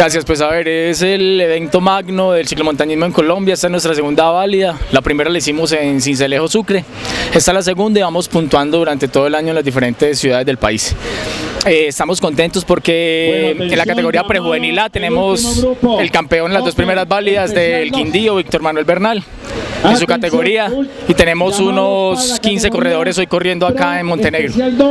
Gracias, pues a ver, es el evento magno del ciclomontañismo en Colombia. Esta es nuestra segunda válida, la primera la hicimos en Sincelejo, Sucre, esta es la segunda y vamos puntuando durante todo el año en las diferentes ciudades del país. Estamos contentos porque en la categoría prejuvenil A tenemos el campeón en las dos primeras válidas del Quindío, Víctor Manuel Bernal, en su categoría, y tenemos unos 15 corredores hoy corriendo acá en Montenegro.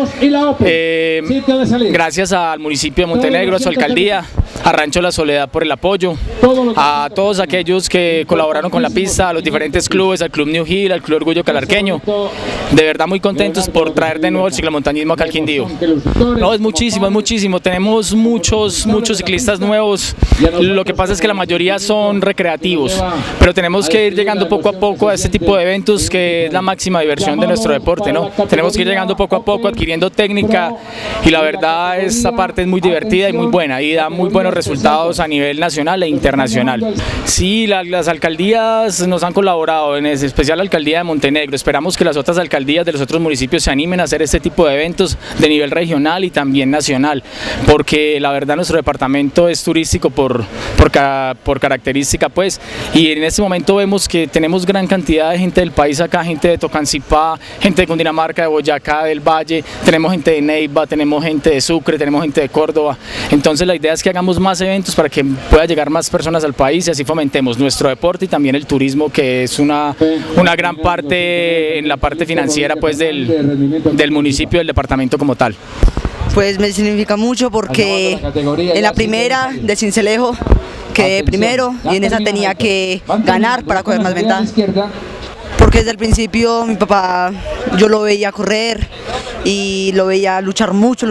Gracias al municipio de Montenegro, a su alcaldía, a Rancho La Soledad por el apoyo, a todos aquellos que colaboraron con la pista, a los diferentes clubes, al Club New Hill, al Club Orgullo Calarqueño. De verdad muy contentos por traer de nuevo el ciclomontañismo acá al Quindío. No, es muchísimo, tenemos muchos ciclistas nuevos. Lo que pasa es que la mayoría son recreativos, pero tenemos que ir llegando poco a poco a este tipo de eventos que es la máxima diversión de nuestro deporte, ¿no? Tenemos que ir llegando poco a poco, adquiriendo técnica, y la verdad esta parte es muy divertida y muy buena y da muy buenos resultados a nivel nacional e internacional. Sí, las alcaldías nos han colaborado, en especial la alcaldía de Montenegro. Esperamos que las otras alcaldías de los otros municipios se animen a hacer este tipo de eventos de nivel regional y también nacional, porque la verdad nuestro departamento es turístico por característica, pues, y en este momento vemos que tenemos gran cantidad de gente del país acá, gente de Tocancipá, gente de Cundinamarca, de Boyacá, del Valle, tenemos gente de Neiva, tenemos gente de Sucre, tenemos gente de Córdoba. Entonces la idea es que hagamos más eventos para que pueda llegar más personas al país y así fomentemos nuestro deporte y también el turismo, que es una gran parte en la parte financiera, pues, del municipio, del departamento como tal. Pues me significa mucho porque en la primera de Sincelejo quedé primero y en esa tenía que ganar para coger más ventaja. Porque desde el principio mi papá, yo lo veía correr y lo veía luchar mucho,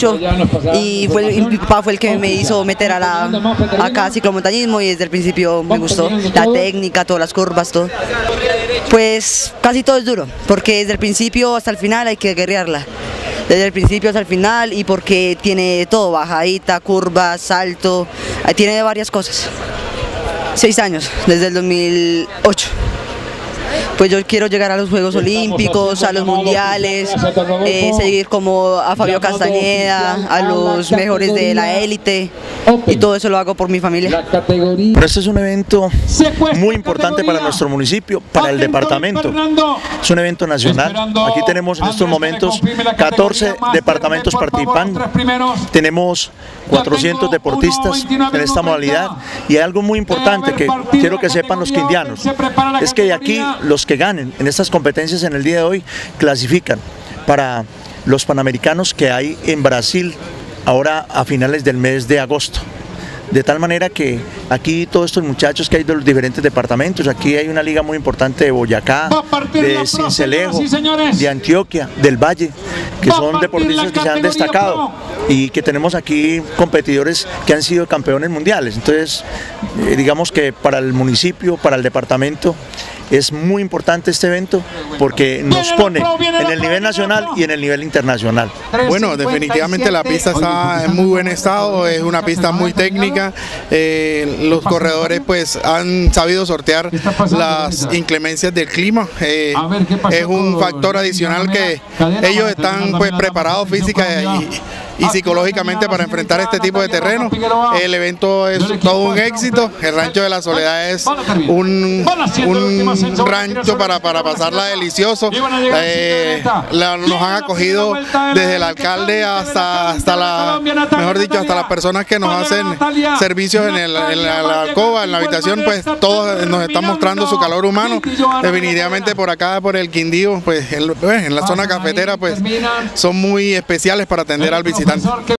y mi papá fue el que me hizo meter acá ciclomontañismo, y desde el principio me gustó la técnica, todas las curvas, todo. Pues casi todo es duro, porque desde el principio hasta el final hay que guerrearla. Desde el principio hasta el final, y porque tiene todo, bajadita, curvas, salto, tiene varias cosas. 6 años, desde el 2008. Pues yo quiero llegar a los Juegos Olímpicos, a los Mundiales, seguir como a Fabio Castañeda, a los mejores de la élite, y todo eso lo hago por mi familia. Pero este es un evento muy importante para nuestro municipio, para el departamento. Es un evento nacional. Aquí tenemos en estos momentos 14 departamentos participando. Tenemos 400 deportistas en esta modalidad, y hay algo muy importante que quiero que sepan los quindianos, es que de aquí los que ganen en estas competencias en el día de hoy clasifican para los Panamericanos que hay en Brasil ahora a finales del mes de agosto. De tal manera que aquí todos estos muchachos que hay de los diferentes departamentos, aquí hay una liga muy importante de Boyacá, de Sincelejo, de Antioquia, del Valle, que son deportistas que se han destacado y que tenemos aquí competidores que han sido campeones mundiales. Entonces, digamos que para el municipio, para el departamento, es muy importante este evento porque nos pone en el nivel nacional y en el nivel internacional. Bueno, definitivamente la pista está en muy buen estado, es una pista muy técnica. Los corredores pues han sabido sortear las inclemencias del clima. Es un factor adicional que ellos están pues preparados física y psicológicamente para enfrentar este tipo de terreno. El evento es todo un éxito. El Rancho de la Soledad es un rancho para pasarla delicioso. Nos han acogido desde el alcalde hasta las personas que nos hacen servicios en la alcoba, en la habitación, pues todos nos están mostrando su calor humano. Definitivamente por acá, por el Quindío, pues en la zona cafetera, pues son muy especiales para atender al visitante.